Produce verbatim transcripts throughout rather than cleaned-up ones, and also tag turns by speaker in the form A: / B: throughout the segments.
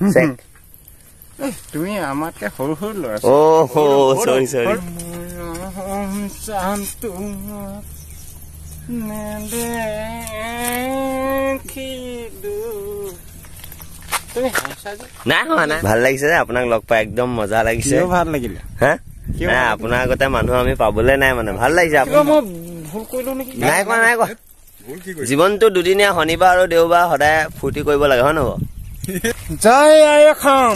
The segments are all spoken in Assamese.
A: চেক
B: তুমি আমাতকে সৰু সৰু ল'ৰা
A: ও হো সৰি সৰি
B: শান্তু
A: নাই হোৱা নাই ভাল লাগিছে যে আপোনাক লগ পাই একদম মজা লাগিছে
B: ভাল লাগিলে
A: হা নাই আপোনাৰ আগতে মানুহ আমি পাবলৈ নাই মানে ভাল লাগিছে নাই কোৱা নাই কোৱা জীৱনটো দুদিনীয়া শনিবাৰ আৰু দেওবাৰ সদায় ফূৰ্তি কৰিব লাগে হয় নহয়
B: জয় আই অসম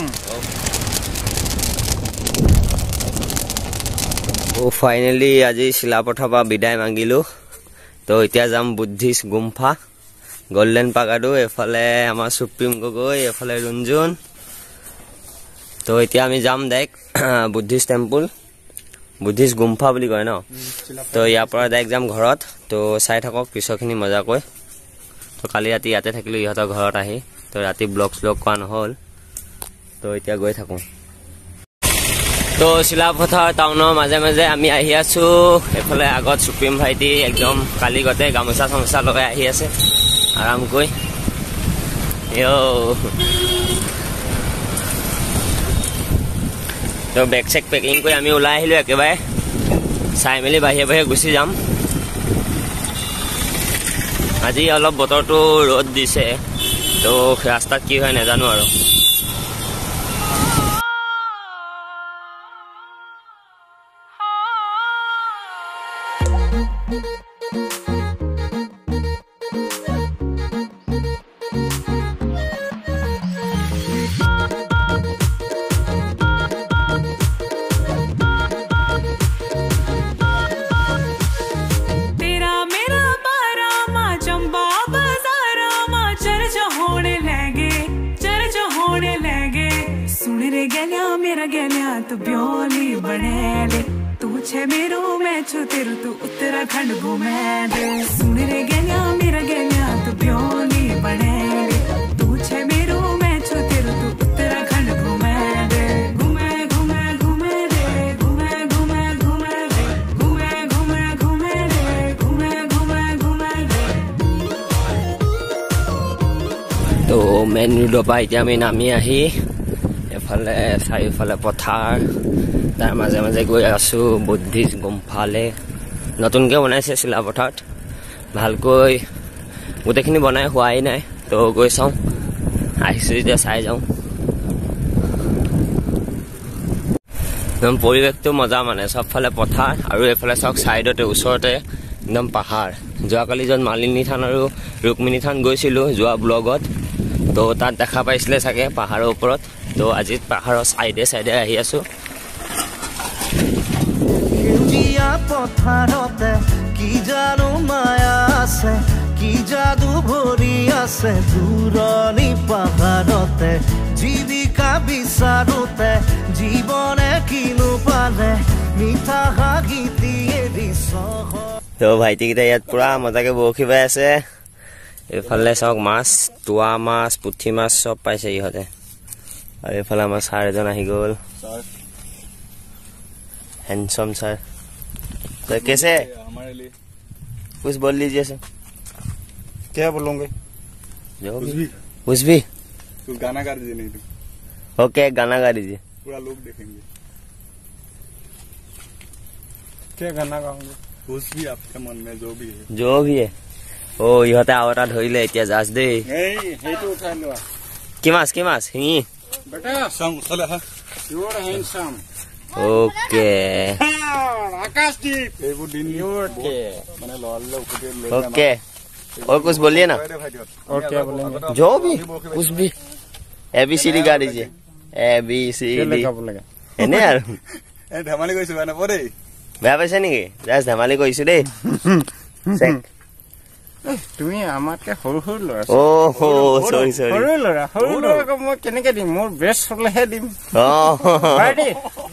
A: ও ফাইনেলি আজি চিলাপথাৰৰ পৰা বিদায় মাগিলো তো এতিয়া যাম বুদ্ধিষ্ট গুম্ফা গোল্ডেন পাগাডু এফালে আমাৰ সুপ্ৰিম গগৈ এফালে ৰঞ্জন তো এতিয়া আমি যাম ডাইৰেক্ট বুদ্ধিষ্ট টেম্পল বুদ্ধিষ্ট গুম্ফা বুলি কয় ন তো ইয়াৰ পৰা ডাইৰেক্ট যাম ঘৰত তো চাই থাকক পিছৰখিনি মজাকৈ তো কালি ৰাতি ইয়াতে থাকিলোঁ ইহঁতৰ ঘৰত আহি তো ৰাতি ব্লগ শ্লগ কৰা নহ'ল তো এতিয়া গৈ থাকোঁ তো চিলাপথাৰ টাউনৰ মাজে মাজে আমি আহি আছোঁ এফালে আগত সুপ্ৰিম ভাইটি একদম কালি গতে গামোচা চামোচা লগাই আহি আছে আৰামকৈ তো বেগ চেক পেকিং কৰি আমি ওলাই আহিলোঁ একেবাৰে চাই মেলি বাহিৰে বাহিৰে গুচি যাম আজি অলপ বতৰটো ৰ'দ দিছে তো ৰাস্তাত কি হয় নাজানো আৰু
C: मेरा गलिया तू ब्योली बने ले तू छे मेरो मैं छु तेरू तू उत्तराखंड घूमे दे सुन रे गलिया मेरा गलिया तू ब्योली बने ले तू छे मेरो मैं छु तेरू तू उत्तराखंड घूमे दे घूमे घूमे घूमे दे घूमे घूमे घूमे दे घूमे घूमे घूमे दे घूमे घूमे घूमे दे
A: तो मेन रोडৰ পৰা এতিয়া আমি নামি আহি এফালে চাৰিওফালে পথাৰ তাৰ মাজে মাজে গৈ আছোঁ বুদ্ধিষ্ট গুম্ফালে নতুনকৈ বনাইছে চিলাপথাৰত ভালকৈ গোটেইখিনি বনাই হোৱাই নাই তো গৈ চাওঁ আহিছোঁ যেতিয়া চাই যাওঁ একদম পৰিৱেশটো মজা মানে চবফালে পথাৰ আৰু এইফালে চাওক চাইডতে ওচৰতে একদম পাহাৰ যোৱাকালি য'ত মালিনী থান আৰু ৰুক্মিণী থান গৈছিলোঁ যোৱা ব্লগত তো তাত দেখা পাইছিলে চাগে পাহাৰৰ ওপৰত তো আজি পাহাৰৰ চাইডে চাইডে আহি আছোঁ
D: পথাৰতে কি জানো মায়া আছে কি যাদু ভৰি আছে দূৰণি পাহাৰতে জীৱিকা বিচাৰোতে জীৱনে কিনো পালে মিঠা হাগিতিয়ে দিছ
A: তো ভাইটিকেইটা ইয়াত পুৰা মজাকে বৰশী বাই আছে এইফালে চাওক মাছ তোৱা মাছ পুঠি মাছ চব পাইছে ইহঁতে और ये फला हमारा सारे जन आही गोल हैंडसम सर तो कैसे
B: हमारे लिए
A: कुछ बोल लीजिए सर
B: क्या बोलोगे
A: जो भी कुछ भी
B: कुछ गाना गा दीजिए नहीं तो
A: ओके गाना गा दीजिए
B: पूरा लोग देखेंगे क्या गाना गाओगे कुछ भी आपके मन में जो भी है
A: जो भी है ओ इहते आवरा धरिले এতিয়া जास दे
B: ए हेतु उठा लो
A: কি মাছ কি মাছ হিঙি
B: बेटा सम चले हा you are handsome
A: okay
B: Akashdeep एगो दिन ओके माने लॉल लो उठे ले
A: ओके और कुछ बोलिए ना
B: और क्या बोलेंगे
A: जो भी कुछ भी ए बी सी डी गा दीजिए ए बी सी डी এনে আর
B: এ ধেমালি কইছো না পরে
A: বেয়া পাইছে নেকি জাস্ট ধেমালি কইছো দেই চেক
B: তুমি আমাতকে সৰু সৰু ল'ৰা
A: ও হো সৰি সৰি
B: সৰু ল'ৰা সৰু ল'ৰাক মই কেনেকে দিম মোৰ বেষ্ট হলেহে দিম
A: অ
B: পাৰ্টি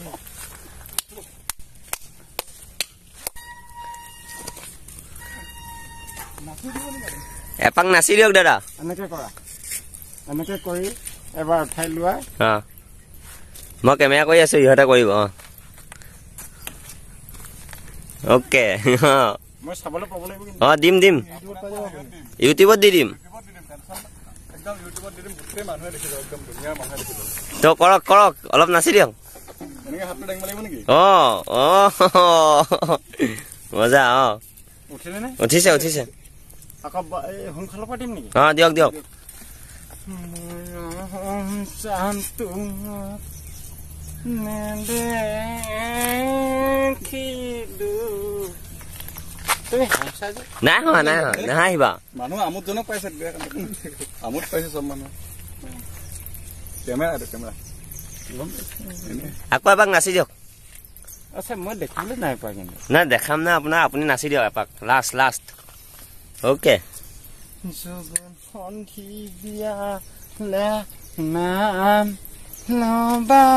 A: এপাক নাচি দিয়ক দাদা
B: এনেকে কৰা এনেকে কৰি এবাৰ উঠাই লোৱা
A: হা মই কেমেৰা কৰি আছো ইহঁতে কৰিব অ ওকে
B: মই চাবলৈ পাব লাগিব
A: অ দিম দিম ইউটিউবত দি দিম
B: একদম ইউটিউবত দিম গোটেই মানুহে দেখিব একদম ধুনীয়া মানুহে দেখিব
A: তো কৰক কৰক অলপ নাচি দিয়ক
B: এনেকে হাতটো দাঙিব লাগিব নেকি
A: অ অ মজা অ
B: উঠিলে নে
A: উঠিছে উঠিছে
B: আকৌ এই হুংখালো পাতিম নেকি
A: অ দিয়ক দিয়ক
B: শান্তু
A: নাই হোৱা নাই হোৱা নাহিবা
B: মানুহ আমোদজনক পাইছে আমোদ পাইছে চব মানুহ কেমেৰা কেমেৰা
A: আকৌ এপাক নাচি দিয়ক
B: আচ্ছা মই দেখিবলৈ নাই পোৱা কিন্তু
A: নাই দেখাম না আপোনাৰ আপুনি নাচি দিয়ক এপাক লাষ্ট লাষ্ট অ'কে
B: যোগন সন্ধি দিয়া লে নাম লবা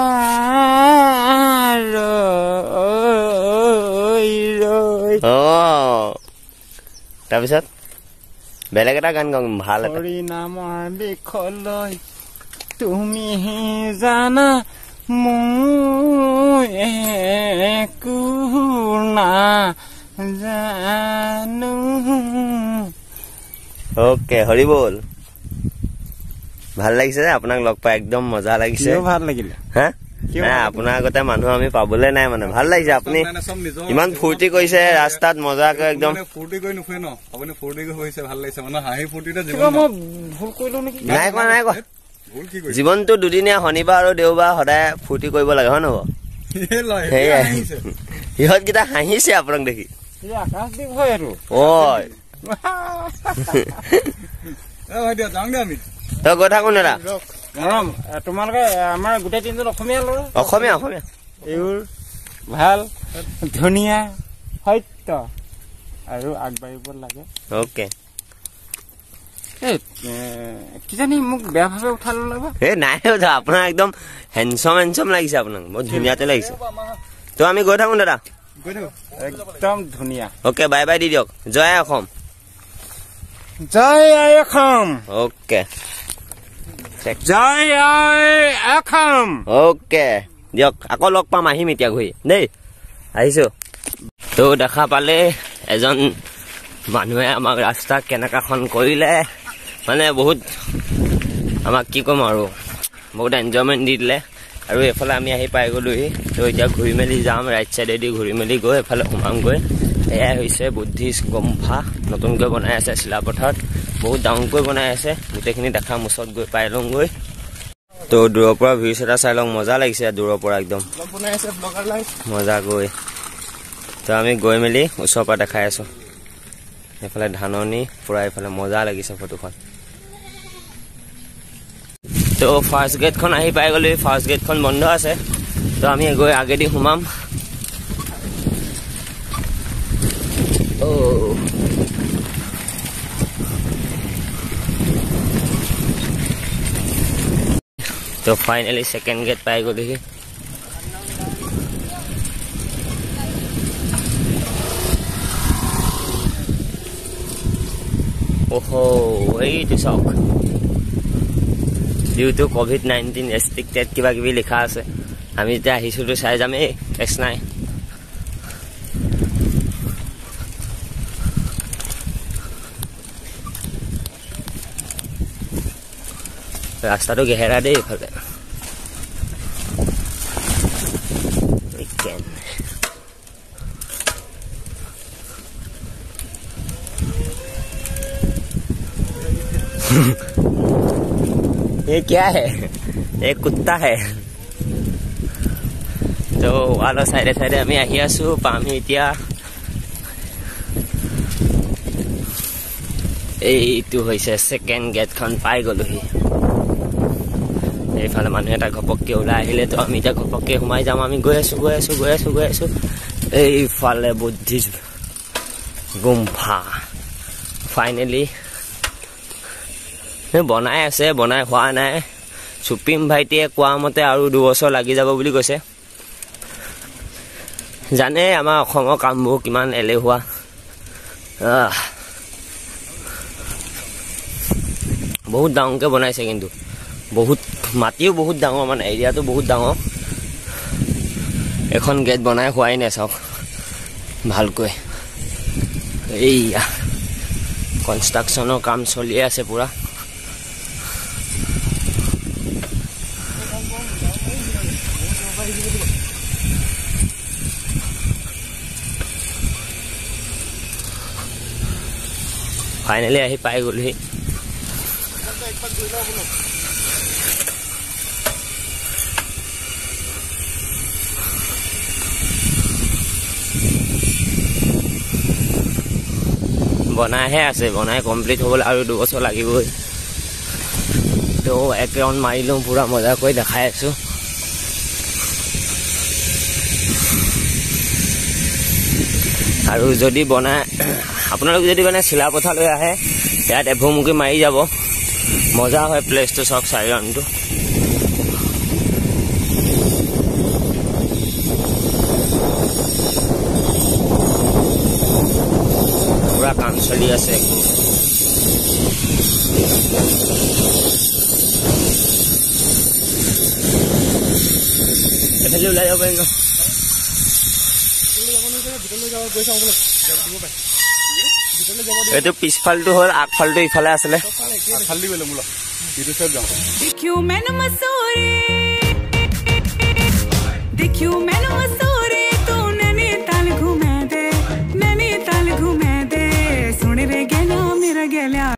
B: ৰৈ ৰৈ
A: অ তাৰপিছত বেলেগ এটা গান গাম ভাল এটা
B: হৰি নামৰ বিষলৈ তুমি জানা মই একো নাজানো
A: অ'কে হৰি বল ভাল লাগিছে আপোনাক লগ পাই একদম মজা লাগিছে
B: ভাল লাগিলে
A: হা নাই আপোনাৰ আগতে মানুহ আমি পাবলৈ নাই মানে ভাল লাগিছে আপুনি ইমান ফূৰ্তি কৰিছে ৰাস্তাত মজাকৈ একদম
B: ফূৰ্তি কৰি নুফুৰে ন আপুনি ফূৰ্তি কৰি হৈছে ভাল লাগিছে মানে হাঁহি ফূৰ্তিতে ভুল কৰিলো নেকি
A: নাই কোৱা নাই কোৱা
B: ভুল কি কৰিছে
A: জীৱনটো দুদিনীয়া শনিবাৰ আৰু দেওবাৰ সদায় ফূৰ্তি কৰিব লাগে হয় নহয় সেয়াই সিহঁতকেইটা হাঁহিছে আপোনাক দেখি
B: আকাশদ্বীপ হয় আৰু
A: ঐ
B: যাওঁ দে আমি
A: তই গৈ থাকো দাদা
B: তোমালোকে আমাৰ গোটেই তিনিজন অসমীয়া ল'ৰা
A: অসমীয়া অসমীয়া
B: এইবোৰ ভাল ধুনীয়া সত্য আৰু আগবাঢ়িব লাগে
A: অ'কে
B: কিজানি মোক বেয়া ভাৱে উঠাই ল'বা
A: এই নাই আপোনাৰ একদম হেণ্ডচম হেণ্ডচম লাগিছে আপোনাক বহুত ধুনীয়াতে লাগিছে তো আমি গৈ থাকো দাদা
B: একদম ধুনীয়া
A: অ'কে বাই বাই দি দিয়ক জয় অসম
B: জয় আই অসম
A: অ'কে
B: জয় আই অসম
A: অ'কে দিয়ক আকৌ লগ পাম আহিম এতিয়া ঘূৰি দেই আহিছো তো দেখা পালে এজন মানুহে আমাক ৰাস্তা কেনেকাখন কৰিলে মানে বহুত আমাক কি ক'ম আৰু বহুত এনজয়মেণ্ট দি দিলে আৰু এইফালে আমি আহি পাই গ'লোহি তো এতিয়া ঘূৰি মেলি যাম ৰাইট চাইডেদি ঘূৰি মেলি গৈ এফালে সোমামগৈ এয়াই হৈছে বুদ্ধিষ্ট গুম্ফা নতুনকৈ বনাই আছে চিলাপথাৰত বহুত ডাঙৰকৈ বনাই আছে গোটেইখিনি দেখাম ওচৰত গৈ পাই লওঁগৈ তো দূৰৰ পৰা ভিউজ এটা চাই লওঁ মজা লাগিছে দূৰৰ পৰা একদম মজা গৈ তো আমি গৈ মেলি ওচৰৰ পৰা দেখাই আছো এইফালে ধাননি পুৰা এইফালে মজা লাগিছে ফটোখন তো ফাৰ্ষ্ট গেটখন আহি পাই গ'লো ফাৰ্ষ্ট গেটখন বন্ধ আছে তো আমি গৈ আগেদি সোমাম তো ফাইনেলি সেকেন্ড গেট পাই গ'লোহি ওহো এইটো চাওক ডিউটো কোভিড নাইনটিন ৰেষ্ট্ৰিক্টেড কিবা কিবি লিখা আছে আমি যেতিয়া আহিছোঁতো চাই যামেই কেছ নাই ৰাস্তাটো গেহেৰা দেই এইফালে ये क्या है एक कुत्ता है तो वाला साइडे साइडे আমি আহি আছো পামি এতিয়া এইটো হৈছে সেকেন্ড গেটখন পাই গ'লোহি এইফালে মানুহ এটা ঘপককে ওলাই আহিলে তো আমি এতিয়া ঘপককে সোমাই যাম আমি গৈ আছো গৈ আছো গৈ আছো গৈ আছো এইফালে বুদ্ধিষ্ট গুম্ফা ফাইনেলি বনাই আছে বনাই হোৱা নাই সুপ্ৰিম ভাইটিয়ে কোৱা মতে আৰু দুবছৰ লাগি যাব বুলি কৈছে জানে আমাৰ অসমৰ কামবোৰ কিমান এলেহুৱা বহুত ডাঙৰকে বনাইছে কিন্তু বহুত মাটিও বহুত ডাঙৰ মানে এৰিয়াটো বহুত ডাঙৰ এখন গেট বনাই হোৱাই নাই চাওক ভালকৈ এইয়া কনষ্ট্ৰাকশ্যনৰ কাম চলি আছে পুৰা ফাইনেলি আহি পাই গ'লহি বনাইহে আছে বনাই কমপ্লিট হ'বলৈ আৰু দুবছৰ লাগিবই তো এক ৰাউণ্ড মাৰি লওঁ পুৰা মজা কৰি দেখাই আছোঁ আৰু যদি বনাই আপোনালোক যদি মানে চিলাপথাৰলৈ আহে ইয়াত এভুমুখি মাৰি যাব মজা হয় প্লেচটো চাওক চাৰি ৰাউণ্ডটো পুৰা কাম চলি আছে এফালে ওলাই যাব পাৰিম এইটো পিছফালটো হ'ল আগফালটো ইফালে আছিলে
C: देखियो मैं मसूरी देखियो मैं